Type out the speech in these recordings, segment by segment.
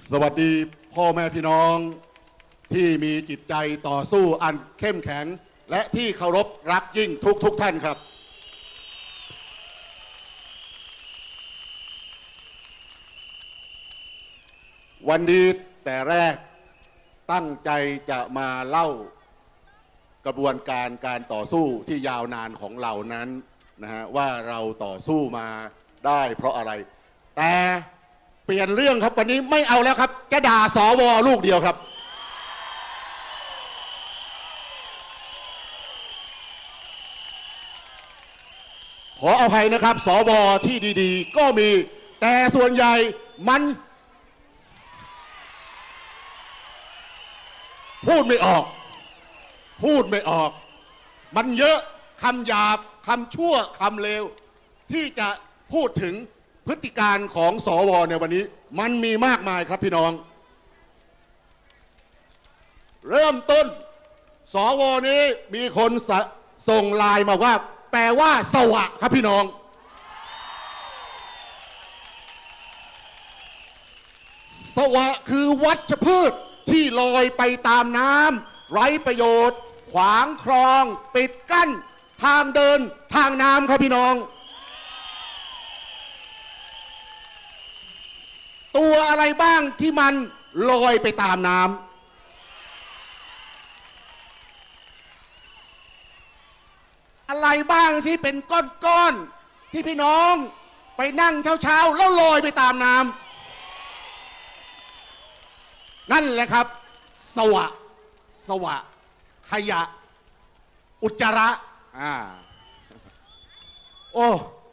สวัสดีพ่อแม่พี่น้องที่มีจิตใจต่อสู้อันเข้มแข็งและที่เคารพรักยิ่งทุกท่านครับ วันนี้แต่แรกตั้งใจจะมาเล่ากระบวนการต่อสู้ที่ยาวนานของเรานั้นนะฮะว่าเราต่อสู้มาได้เพราะอะไรแต่เปลี่ยนเรื่องครับวันนี้ไม่เอาแล้วครับจะด่าสว.ลูกเดียวครับขออภัยนะครับสว.ที่ดีๆก็มีแต่ส่วนใหญ่มันพูดไม่ออกมันเยอะคำหยาบคำชั่วคำเลวที่จะพูดถึงพฤติการของสว.ในวันนี้มันมีมากมายครับพี่น้องเริ่มต้นสว.นี้มีคนส่งไลน์มาว่าแปลว่าสวะครับพี่น้องสวะคือวัชพืชที่ลอยไปตามน้ำไร้ประโยชน์ขวางคลองปิดกั้นทางเดินทางน้ำครับพี่น้องตัวอะไรบ้างที่มันลอยไปตามน้ำอะไรบ้างที่เป็นก้อนๆที่พี่น้องไปนั่งเช้าๆแล้วลอยไปตามน้ำนั่นแหละครับสวะขยะอุจจาระโอ้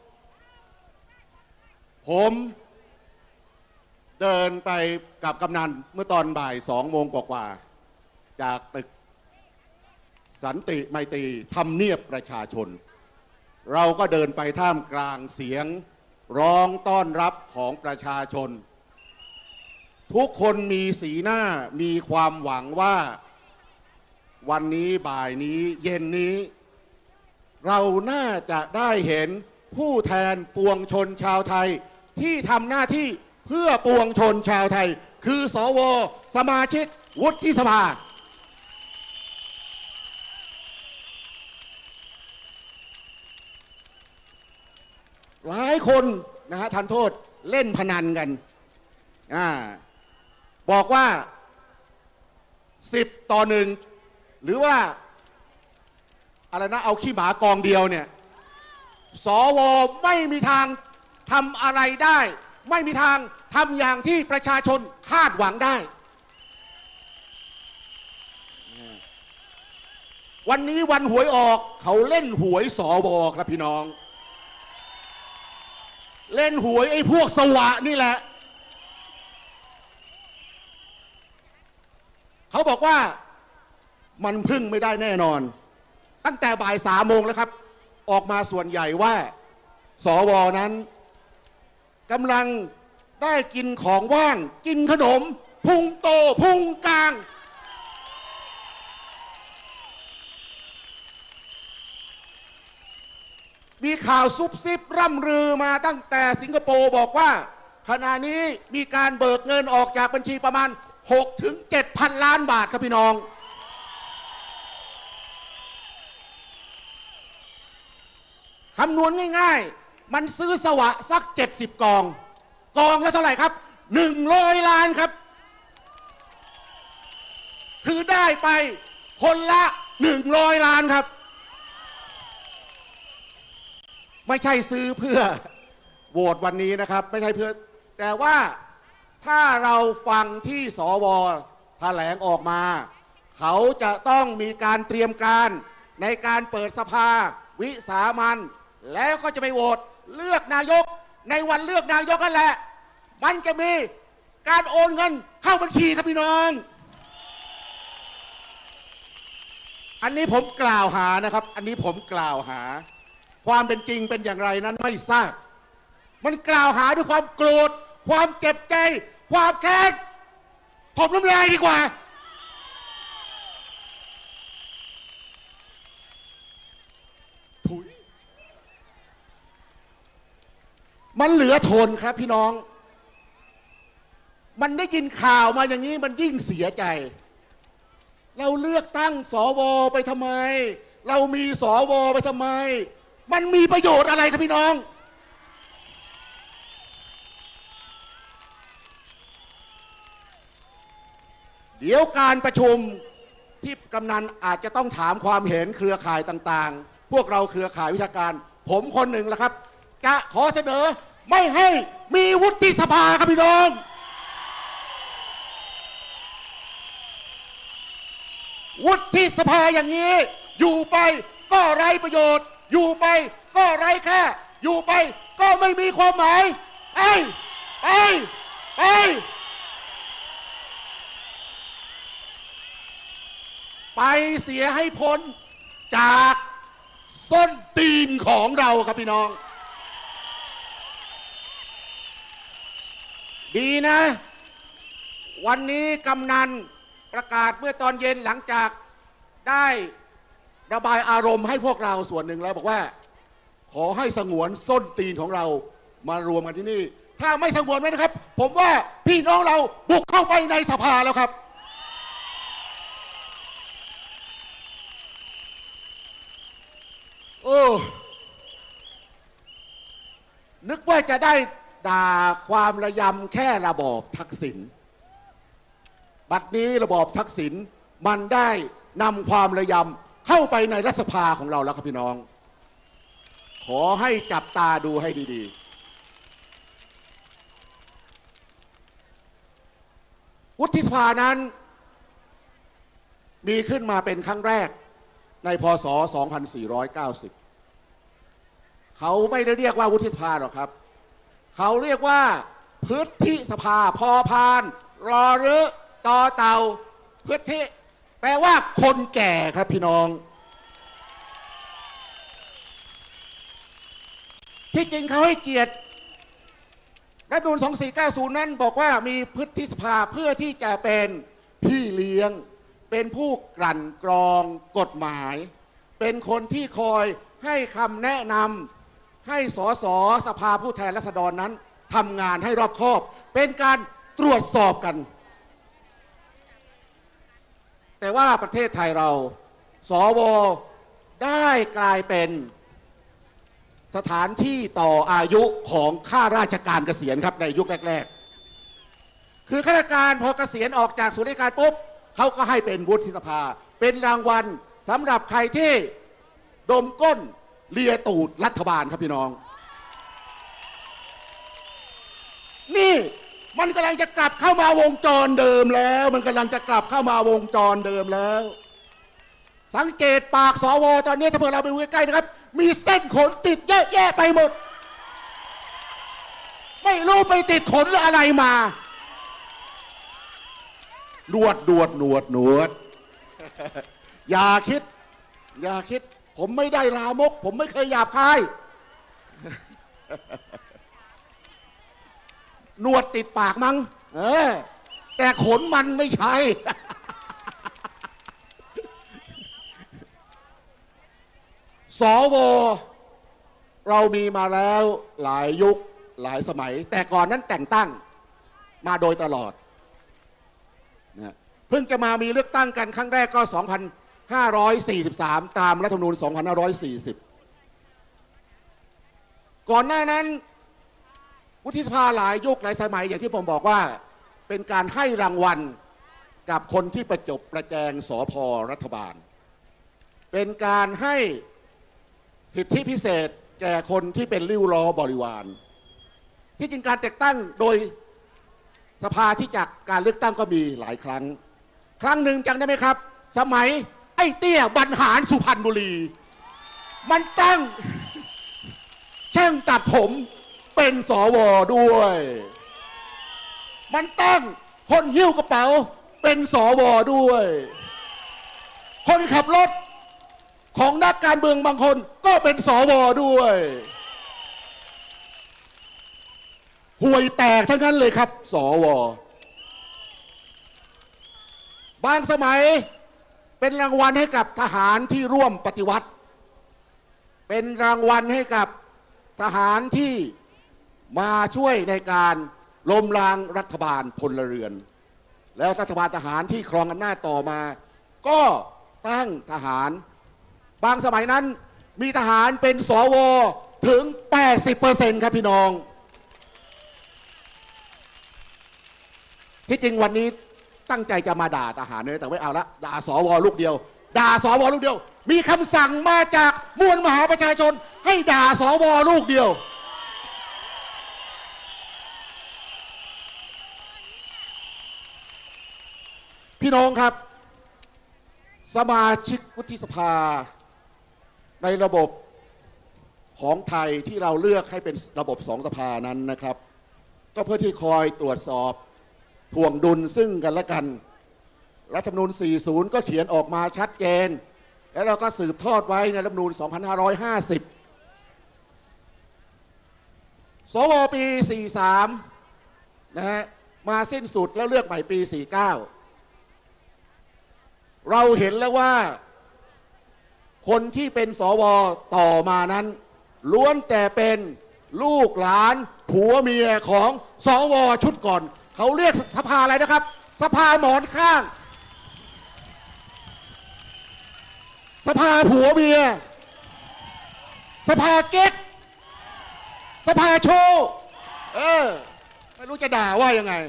ผมเดินไปกับกำนันเมื่อตอนบ่าย2 โมงกว่าจากตึกสันติไมตรีทำเนียบประชาชนเราก็เดินไปท่ามกลางเสียงร้องต้อนรับของประชาชนทุกคนมีสีหน้ามีความหวังว่าวันนี้บ่ายนี้เย็นนี้เราน่าจะได้เห็นผู้แทนปวงชนชาวไทยที่ทำหน้าที่เพื่อปวงชนชาวไทยคือสว.สมาชิกวุฒิสภาหลายคนนะฮะทันโทษเล่นพนันกันบอกว่า10-1หรือว่าอะไรนะเอาขี้หมากองเดียวเนี่ยสว.ไม่มีทางทำอะไรได้ไม่มีทางทำอย่างที่ประชาชนคาดหวังได้วันนี้วันหวยออกเขาเล่นหวยสว.ครับพี่น้องเล่นหวยไอ้พวกสวะนี่แหละเขาบอกว่ามันพึ่งไม่ได้แน่นอนตั้งแต่บ่าย3 โมงแล้วครับออกมาส่วนใหญ่ว่าสว.นั้นกำลังได้กินของว่างกินขนมพุงโตพุงกลางมีข่าวซุบซิบร่ำลือมาตั้งแต่สิงคโปร์บอกว่าขณะนี้มีการเบิกเงินออกจากบัญชีประมาณ6-7,000 ล้านบาทครับพี่น้องคำนวณง่ายๆมันซื้อสวะสัก70 กองละเท่าไหร่ครับ100 ล้านครับคือได้ไปคนละ100 ล้านครับไม่ใช่ซื้อเพื่อโหวตวันนี้นะครับไม่ใช่เพื่อแต่ว่าถ้าเราฟังที่สว.แถลงออกมาเขาจะต้องมีการเตรียมการในการเปิดสภาวิสามัญแล้วก็จะไปโหวตเลือกนายกในวันเลือกนายกนั่นแหละมันจะมีการโอนเงินเข้าบัญชีครับพี่น้องอันนี้ผมกล่าวหานะครับอันนี้ผมกล่าวหาความเป็นจริงเป็นอย่างไรนั้นไม่ทราบมันกล่าวหาด้วยความโกรธความเจ็บใจความแค้นถมน้ำลายดีกว่าถุยมันเหลือทนครับพี่น้องมันได้ยินข่าวมาอย่างนี้มันยิ่งเสียใจเราเลือกตั้งสวไปทำไมเรามีสวไปทำไมมันมีประโยชน์อะไรครับพี่น้องเดี๋ยวการประชุมที่กำนันอาจจะต้องถามความเห็นเครือข่ายต่างๆพวกเราเครือข่ายวิชาการผมคนหนึ่งละครับจะขอเสนอไม่ให้มีวุฒิสภาครับพี่น้องวุฒิสภาอย่างนี้อยู่ไปก็ไร้ประโยชน์อยู่ไปก็ไร้ค่าอยู่ไปก็ไม่มีความหมายไปเสียให้พ้นจากส้นตีนของเราครับพี่น้องดีนะวันนี้กำนันประกาศเมื่อตอนเย็นหลังจากได้ระบายอารมณ์ให้พวกเราส่วนหนึ่งแล้วบอกว่าขอให้สงวนส้นตีนของเรามารวมกันที่นี่ถ้าไม่สงวนไว้นะครับผมว่าพี่น้องเราบุกเข้าไปในสภาแล้วครับนึกว่าจะได้ด่าความระยำแค่ระบอบทักษิณบัดนี้ระบอบทักษิณมันได้นำความระยำเข้าไปในรัฐสภาของเราแล้วครับพี่น้องขอให้จับตาดูให้ดีๆวุฒิสภานั้นมีขึ้นมาเป็นครั้งแรกในพ.ศ. 2490เขาไม่ได้เรียกว่าวุฒิสภาหรอกครับเขาเรียกว่าพฤทธิสภาพอพานรอรึต่อเต่าพฤทธิแปลว่าคนแก่ครับพี่น้องที่จริงเขาให้เกียรติรัฐธรรมนูญ2490นั้นบอกว่ามีพฤทธิสภาเพื่อที่จะเป็นพี่เลี้ยงเป็นผู้กลั่นกรองกฎหมายเป็นคนที่คอยให้คำแนะนำให้สสสภาผู้แทนราษฎรนั้นทำงานให้รอบคอบเป็นการตรวจสอบกันแต่ว่าประเทศไทยเราสวได้กลายเป็นสถานที่ต่ออายุของข้าราชการเกษียณครับในยุคแรกๆคือข้าราชการพอเกษียณออกจากส่วนราชการปุ๊บเขาก็ให้เป็นวุฒิสภาเป็นรางวัลสำหรับใครที่ดมก้นเลียตูดรัฐบาลครับพี่น้องนี่มันกำลังจะกลับเข้ามาวงจรเดิมแล้วมันกำลังจะกลับเข้ามาวงจรเดิมแล้วสังเกตปากสวตอนนี้ถ้าเพื่อเราไปดูใกล้ๆนะครับมีเส้นขนติดเยอะแยะไปหมดไม่รู้ไปติดขนหรืออะไรมาหนวดอย่าคิดผมไม่ได้ลามกผมไม่เคยหยาบคายหนวดติดปากมั้งแต่ขนมันไม่ใช่สวเรามีมาแล้วหลายยุคหลายสมัยแต่ก่อนนั้นแต่งตั้งมาโดยตลอดนะเพิ่งจะมามีเลือกตั้งกันครั้งแรกก็2543ตามรัฐธรรมนูญ2540ก่อนหน้านั้นวุฒิสภาหลายยุคหลายสมัยอย่างที่ผมบอกว่าเป็นการให้รางวัลกับคนที่ประจบประแจงสภ.รัฐบาลเป็นการให้สิทธิพิเศษแก่คนที่เป็นริ้วล้อบริวารที่จริงการแต่งตั้งโดยสภาที่จากการเลือกตั้งก็มีหลายครั้งหนึ่งจำได้ไหมครับสมัยไอ้เตี้ยบรรหารสุพรรณบุรีมันตั้งช่างตัดผมเป็นสวด้วยมันตั้งคนหิ้วกระเป๋าเป็นสวด้วยคนขับรถของนักการเมืองบางคนก็เป็นสวด้วยห่วยแตกทั้งนั้นเลยครับสวบางสมัยเป็นรางวัลให้กับทหารที่ร่วมปฏิวัติเป็นรางวัลให้กับทหารที่มาช่วยในการล้มล้างรัฐบาลพลเรือนแล้วรัฐบาลทหารที่ครองอำนาจต่อมาก็ตั้งทหารบางสมัยนั้นมีทหารเป็นสวถึง 80% ครับพี่น้องที่จริงวันนี้ตั้งใจจะมาด่าทหารเลยแต่ไม่เอาละด่าสวลูกเดียวด่าสวลูกเดียวมีคำสั่งมาจากมวลมหาประชาชนให้ด่าสวลูกเดียวพี่น้องครับสมาชิกวุฒิสภาในระบบของไทยที่เราเลือกให้เป็นระบบสองสภานั้นนะครับก็เพื่อที่คอยตรวจสอบถ่วงดุลซึ่งกันและกันรัฐธรรมนูญ 40 ก็เขียนออกมาชัดเจนแล้วเราก็สืบทอดไว้ในรัฐธรรมนูญ 2550 สวปี 43 นะฮะมาสิ้นสุดแล้วเลือกใหม่ปี 49 เราเห็นแล้วว่าคนที่เป็นสวต่อมานั้นล้วนแต่เป็นลูกหลานผัวเมียของสวชุดก่อนเขาเรียกสภาอะไรนะครับสภาหมอนข้างสภาผัวเมียสภาเก๊กสภาโชว์ไม่รู้จะด่าว่ายังไง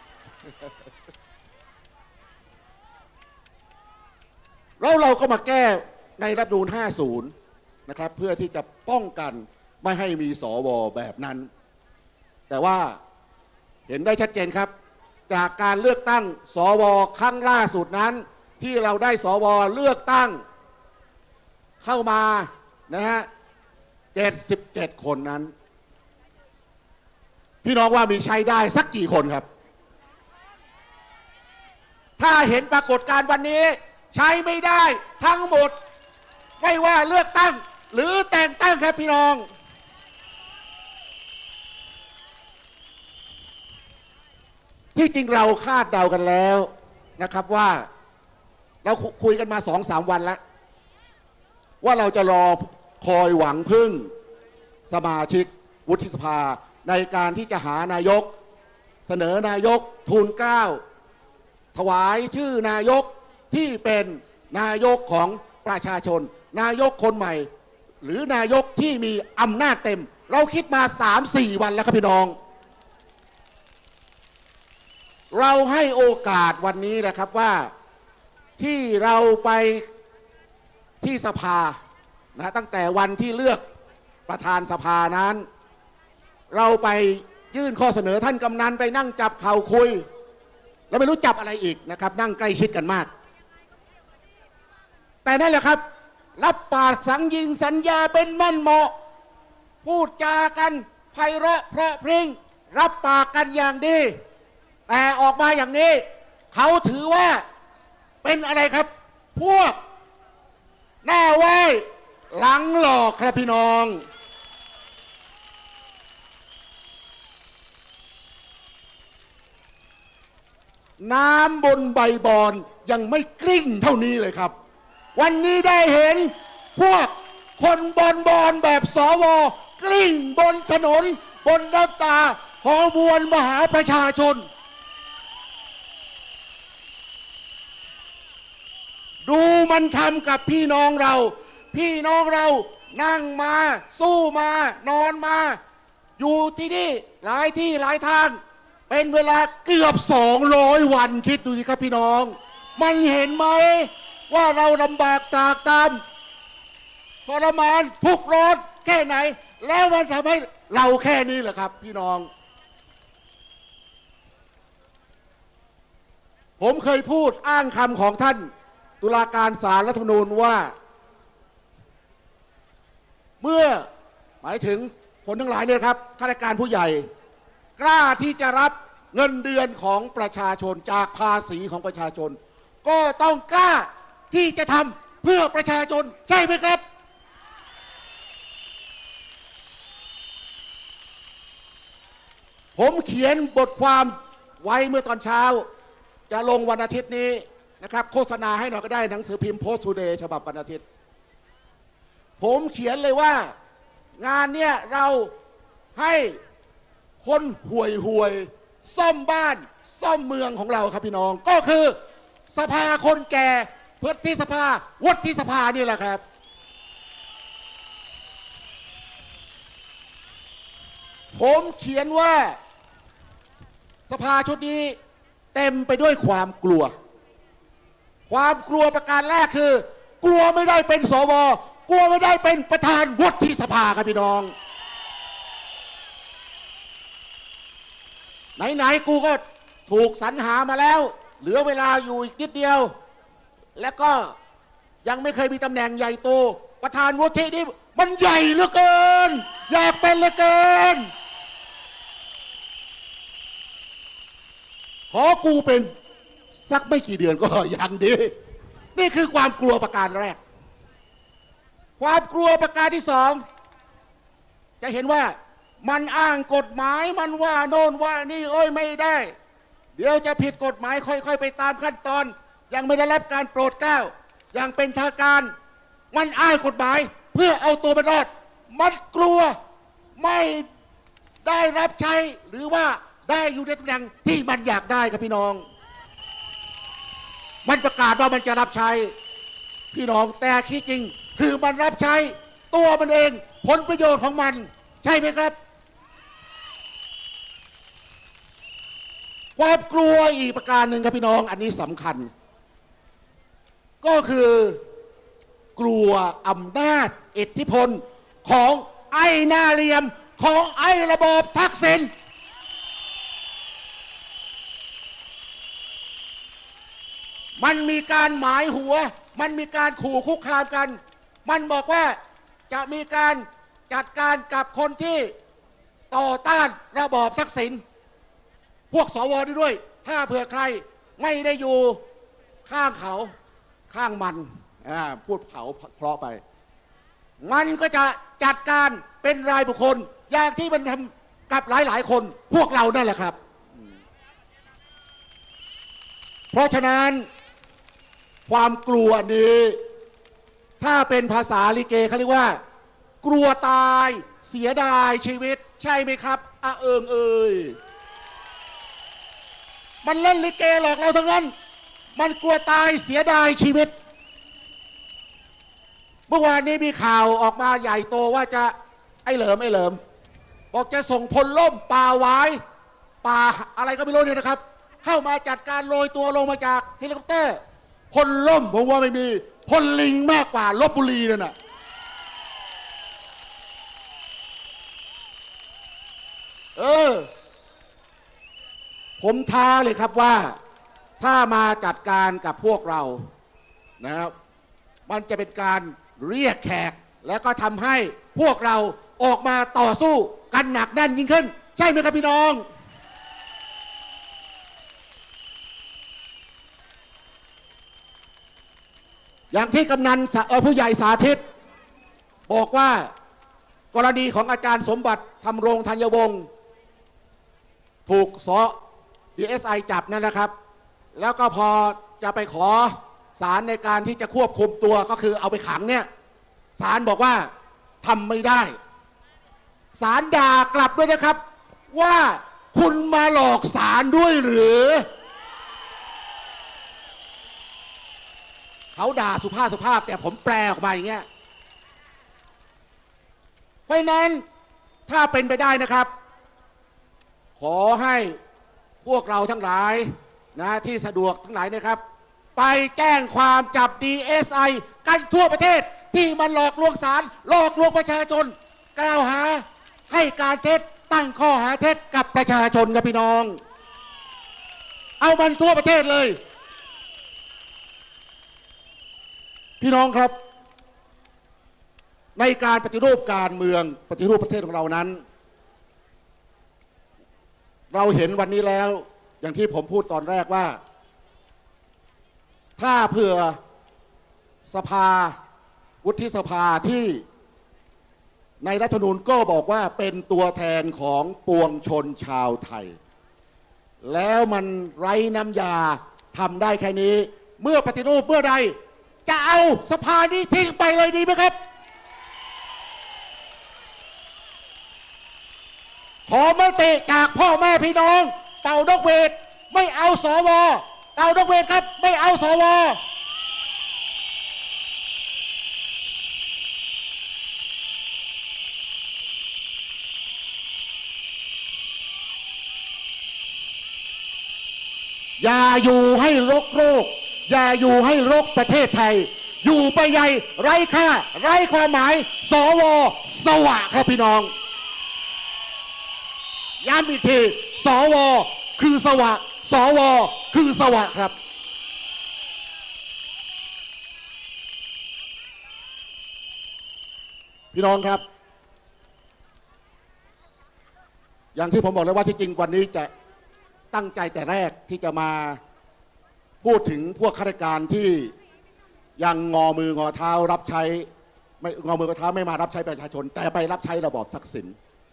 แล้วเราก็มาแก้ในรัฐธรรมนูญ 50 นะครับเพื่อที่จะป้องกันไม่ให้มีสวแบบนั้นแต่ว่าเห็นได้ชัดเจนครับจากการเลือกตั้งสวครั้งล่าสุดนั้นที่เราได้สวเลือกตั้งเข้ามานะฮะ77 คนนั้นพี่น้องว่ามีใช้ได้สักกี่คนครับถ้าเห็นปรากฏการณ์วันนี้ใช้ไม่ได้ทั้งหมดไม่ว่าเลือกตั้งหรือแต่งตั้งครับพี่น้องที่จริงเราคาดเดากันแล้วนะครับว่าเราคุยกันมา 2-3 วันแล้วว่าเราจะรอคอยหวังพึ่งสมาชิกวุฒิสภาในการที่จะหานายกเสนอนายกทูลเกล้าถวายชื่อนายกที่เป็นนายกของประชาชนนายกคนใหม่หรือนายกที่มีอำนาจเต็มเราคิดมา 3-4 วันแล้วครับพี่น้องเราให้โอกาสวันนี้นะครับว่าที่เราไปที่สภานะตั้งแต่วันที่เลือกประธานสภานั้นเราไปยื่นข้อเสนอท่านกำนันไปนั่งจับเข่าคุยแล้วไม่รู้จับอะไรอีกนะครับนั่งใกล้ชิดกันมากแต่นั่นแหละครับรับปากสัญญิงสัญญาเป็นมั่นเหมาะพูดจากันไพเราะเพราะพริ้งรับปากกันอย่างดีแต่ออกมาอย่างนี้เขาถือว่าเป็นอะไรครับพวกหน้าไหว้หลังหลอกครับพี่น้องน้ำบนใบบอนยังไม่กลิ้งเท่านี้เลยครับวันนี้ได้เห็นพวกคนบอนแบบสวกลิ้งบนถนนบนน้ำตาของมวลมหาประชาชนดูมันทำกับพี่น้องเรานั่งมาสู้มานอนมาอยู่ที่นี่หลายที่หลายทางเป็นเวลาเกือบ200 วันคิดดูสิครับพี่น้องมันเห็นไหมว่าเราลำบากตากตำทรมานทุกข์ร้อนแค่ไหนแล้วมันทำให้เราแค่นี้เหรอครับพี่น้องผมเคยพูดอ้างคำของท่านตุลาการศาลรัฐธรรมนูญว่าเมื่อหมายถึงคนทั้งหลายเนี่ยครับข้าราชการผู้ใหญ่กล้าที่จะรับเงินเดือนของประชาชนจากภาษีของประชาชนก็ต้องกล้าที่จะทำเพื่อประชาชนใช่ไหมครับผมเขียนบทความไว้เมื่อตอนเช้าจะลงวันอาทิตย์นี้นะครับโฆษณาให้หน่อยก็ได้หนังสือพิมพ์โพสต์ทูเดย์ฉบับวันอาทิตย์ผมเขียนเลยว่างานเนี้ยเราให้คนห่วยซ่อมบ้านซ่อมเมืองของเราครับพี่น้องก็คือสภาคนแก่วุฒิสภาวุฒิสภานี่แหละครับผมเขียนว่าสภาชุดนี้เต็มไปด้วยความกลัวประการแรกคือกลัวไม่ได้เป็นสวกลัวไม่ได้เป็นประธานวุฒิสภาครับพี่น้องไหนๆกูก็ถูกสรรหามาแล้วเหลือเวลาอยู่อีกนิดเดียวและก็ยังไม่เคยมีตำแหน่งใหญ่โตประธานวุฒินี่มันใหญ่เหลือเกินอยากเป็นเหลือเกินขอกูเป็นสักไม่กี่เดือนก็ยังดีนี่คือความกลัวประการแรกความกลัวประการที่สองจะเห็นว่ามันอ้างกฎหมายมันว่าโน่นว่านี่ไม่ได้เดี๋ยวจะผิดกฎหมายค่อยๆไปตามขั้นตอนยังไม่ได้รับการโปรดเกล้าอย่างเป็นทางการมันอ้างกฎหมายเพื่อเอาตัวมันรอดมันกลัวไม่ได้รับใช้หรือว่าได้อยู่ในตำแหน่งที่มันอยากได้ครับพี่น้องมันประกาศว่ามันจะรับใช้พี่น้องแต่คิดจริงคือมันรับใช้ตัวมันเองผลประโยชน์ของมันใช่ไหมครับความกลัวอีกประการหนึ่งครับพี่น้องอันนี้สำคัญก็คือกลัวอำนาจอิทธิพลของไอ้หน้าเหลี่ยมของไอ้ระบอบทักษิณมันมีการหมายหัวมันมีการขู่คุกคามกันมันบอกว่าจะมีการจัดการกับคนที่ต่อต้านระบอบทักษิณพวกสวด้วยถ้าเผื่อใครไม่ได้อยู่ข้างเขาข้างมันพูดเขาเพราะไปมันก็จะจัดการเป็นรายบุคคลอย่างที่มันทำกับหลายๆคนพวกเรานั่นแหละครับเพราะฉะนั้นความกลัวนี้ถ้าเป็นภาษาลิเกเขาเรียกว่ากลัวตายเสียดายชีวิตใช่ไหมครับมันเล่นลิเกหลอกเราทั้งนั้นมันกลัวตายเสียดายชีวิตเมื่อวานนี้มีข่าวออกมาใหญ่โตว่าจะไอ้เหลิมบอกจะส่งพลล่มป่าไว้ป่าอะไรก็ไม่รู้เนี่ยนะครับเข้ามาจัดการโรยตัวลงมาจากเฮลิคอปเตอร์พลล่มผมว่าไม่มีพลลิงมากกว่าลพบุรีนั่นน่ะผมท้าเลยครับว่าถ้ามาจัดการกับพวกเรานะครับมันจะเป็นการเรียกแขกแล้วก็ทำให้พวกเราออกมาต่อสู้กันหนักแน่นยิ่งขึ้นใช่ไหมครับพี่น้องอย่างที่กำนันผู้ใหญ่สาธิตบอกว่ากรณีของอาจารย์สมบัติธรรมรงธัญวงศ์ถูกDSI จับนั่นนะครับแล้วก็พอจะไปขอศาลในการที่จะควบคุมตัวก็คือเอาไปขังเนี่ยศาลบอกว่าทำไม่ได้ศาลด่ากลับด้วยนะครับว่าคุณมาหลอกศาลด้วยหรือเขาด่าสุภาพแต่ผมแปลออกมาอย่างเงี้ยเพราะนั้นถ้าเป็นไปได้นะครับขอให้พวกเราทั้งหลายนะที่สะดวกทั้งหลายนะครับไปแจ้งความจับ DSI กันทั่วประเทศที่มันหลอกลวงศาลหลอกลวงประชาชนกล่าวหาให้การเท็จตั้งข้อหาเท็จกับประชาชนกับพี่น้องเอามันทั่วประเทศเลยพี่น้องครับในการปฏิรูปการเมืองปฏิรูปประเทศของเรานั้นเราเห็นวันนี้แล้วอย่างที่ผมพูดตอนแรกว่าถ้าเผื่อสภาวุฒิสภาที่ในรัฐธรรมนูญก็บอกว่าเป็นตัวแทนของปวงชนชาวไทยแล้วมันไร้น้ำยาทำได้แค่นี้เมื่อปฏิรูปเมื่อใดจะเอาสภานี้ทิ้งไปเลยดีไหมครับขอมติจากพ่อแม่พี่น้องเต่านกเวทไม่เอาสวเต่านกเวทครับไม่เอาสวอย่าอยู่ให้รกโรคอย่าอยู่ให้รกประเทศไทยอยู่ไปใหญ่ไร้ค่าไร้ความหมายสวสวะครับพี่น้องย้ำอีกทีสวคือสวะสวคือสวะครับพี่น้องครับอย่างที่ผมบอกแล้วว่าที่จริงวันนี้จะตั้งใจแต่แรกที่จะมาพูดถึงพวกข้าราชการที่ยังงอมืองอเท้ารับใช้ไม่งอมืองอเท้าไม่มารับใช้ประชาชนแต่ไปรับใช้ระบอบทักษิณ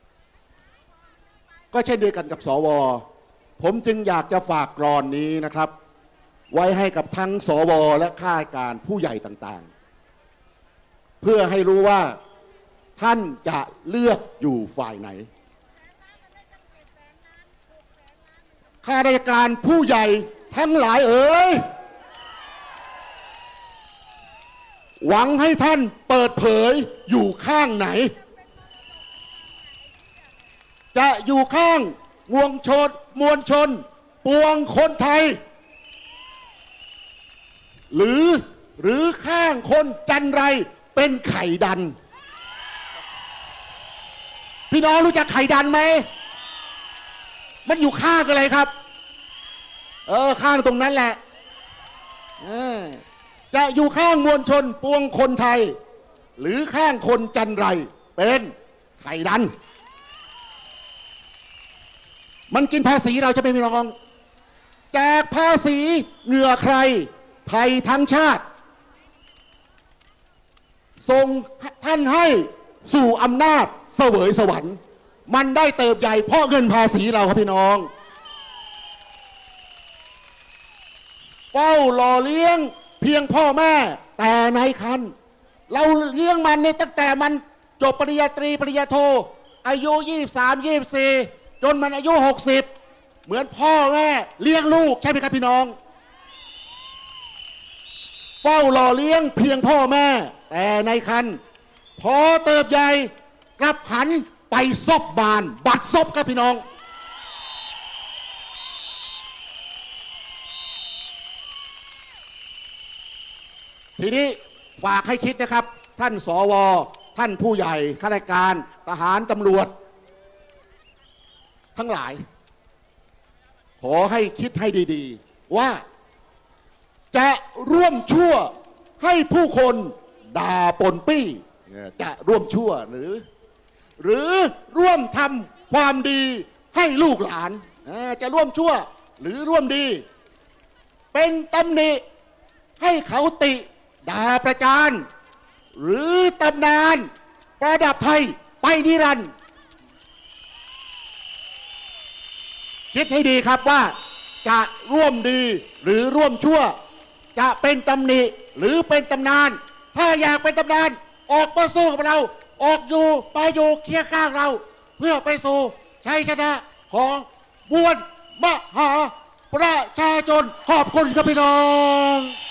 ก็เช่นเดียวกันกับสวผมจึงอยากจะฝากกลอนนี้นะครับไว้ให้กับทั้งสวและข้าราชการผู้ใหญ่ต่างๆเพื่อให้รู้ว่าท่านจะเลือกอยู่ฝ่ายไหนข้าราชการผู้ใหญ่ทั้งหลายเอ๋ยหวังให้ท่านเปิดเผยอยู่ข้างไหนจะอยู่ข้างมวลชนปวงคนไทยหรือข้างคนจันไรเป็นไข่ดันพี่น้องรู้จักไข่ดันไหมมันอยู่ข้างอะไรครับข้างตรงนั้นแหละจะอยู่ข้างมวลชนปวงคนไทยหรือข้างคนจันไรเป็นไข่ดันมันกินภาษีเราจะไม่มีน้องแจกภาษีเหงื่อใครไทยทั้งชาติส่งท่านให้สู่อำนาจเสวยสวรรค์มันได้เติบใหญ่เพราะเงินภาษีเราครับพี่น้องเฝ้าหล่อเลี้ยงเพียงพ่อแม่แต่ในคันเราเลี้ยงมันเนี่ยตั้งแต่มันจบปริญญาตรีปริญญาโทอายุ23 24จนมันอายุ60เหมือนพ่อแม่เลี้ยงลูกใช่ไหมครับพี่น้องเฝ้าหล่อเลี้ยงเพียงพ่อแม่แต่ในคันพอเติบใหญ่กลับหันไปซบบานบัดซบครับพี่น้องทีนี้ฝากให้คิดนะครับท่านสวท่านผู้ใหญ่ข้าราชการทหารตำรวจทั้งหลายขอให้คิดให้ดีๆว่าจะร่วมชั่วให้ผู้คนด่าปนปี้จะร่วมชั่วหรือร่วมทำความดีให้ลูกหลานจะร่วมชั่วหรือร่วมดีเป็นตำหนิให้เขาติด่าประจานหรือตำนานประดับไทยไปนิรันดร์คิดให้ดีครับว่าจะร่วมดีหรือร่วมชั่วจะเป็นตำหนิหรือเป็นตำนานถ้าอยากเป็นตำนานออกมาสู้กับเราออกอยู่ไปอยู่เคียงข้างเราเพื่อไปสู่ชัยชนะของมวลมหาประชาชนขอบคุณครับพี่น้อง